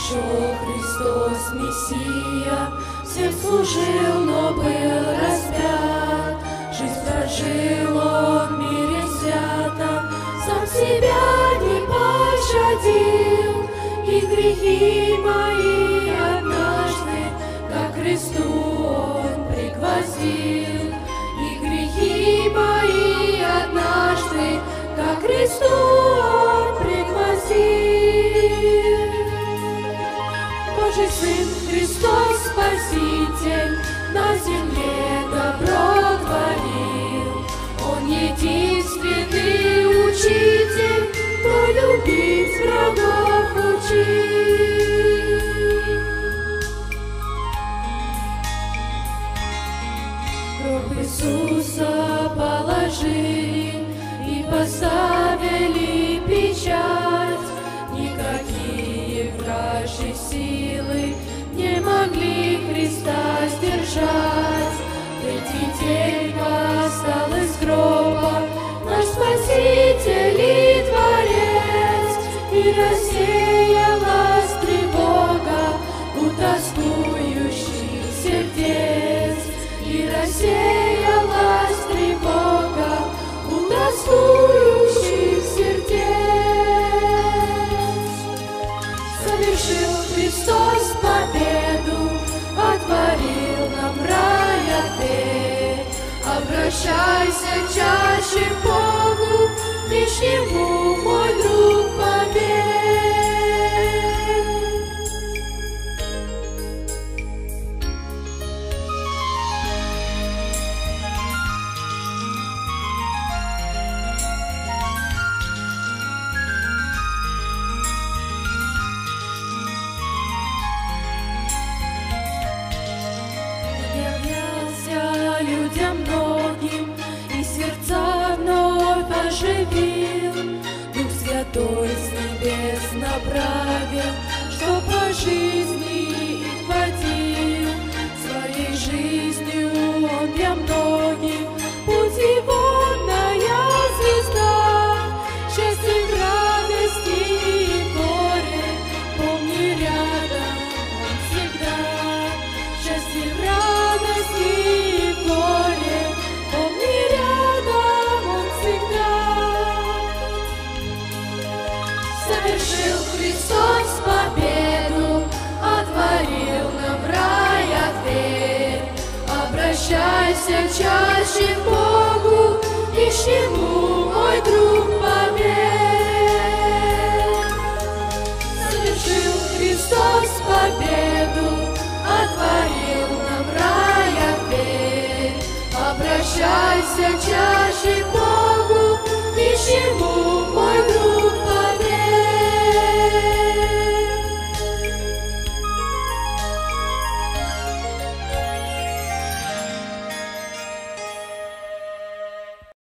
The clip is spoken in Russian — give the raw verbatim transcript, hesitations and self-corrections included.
Пришел Христос, Мессия, всем служил, но был распят. Жизнь прожил Он в мире свято, сам себя не пощадил. И грехи мои однажды ко кресту Он пригвоздил. И грехи мои однажды ко кресту Он пригвоздил. Божий Сын, Христос Спаситель, на земле добро творил. Он единственный учитель, кто любить врагов учил. Гроб Иисуса положили и поставили печать. Никакие вражьи силы не могли Христа сдержать. Третий день восстал из гроба наш Спаситель и Творец, и рассеялась тревога у тоскующих сердец. И рассеялась тревога у тоскующих сердец. Совершил Христос победу, отворил нам рая дверь. Обращайся чаще к Богу, лишнему, мой друг, поверь. Людям многим и сердца вновь оживил. Дух Святой с небес направил, что по жизни их водил. Своей жизнью Он для многих путь ивонная звезда. Счастье в радости и горе, помни, рядом Он всегда. Счастье в радости и горе, помни, рядом Он всегда. Совершил Христос победу, отворил нам рая дверь. Обращайся чаще к Богу, лишнему, мой друг, поверь. Совершил Христос победу, отворил нам рая дверь. Обращайся чаще к Богу,